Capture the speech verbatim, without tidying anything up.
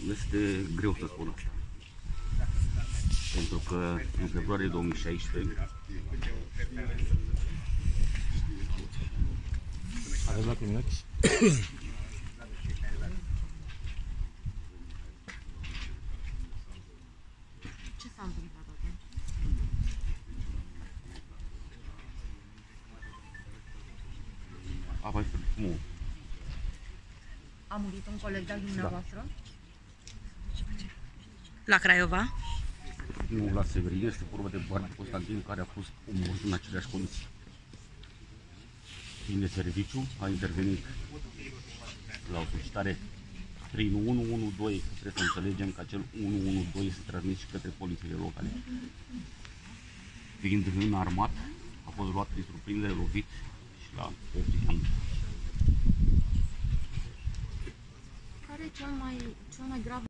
este greu să spun asta. Pentru că în februarie două mii șaisprezece aveți lacrimi în ochi? Ce s-a întâmplat atunci? a mai cum A murit un coleg de-al dumneavoastră? Da. La Craiova? nu la Severin, este vorba de Barbu Constantin, care a fost omorât în aceleași condiții. Prin de serviciu a intervenit la o solicitare prin unu unu doi, trebuie să înțelegem că acel unu unu doi este transmis și către polițiile locale. Fiind înarmat, a fost luat prin surprindere, lovit și la optzeci. Care e cel mai, cel mai grav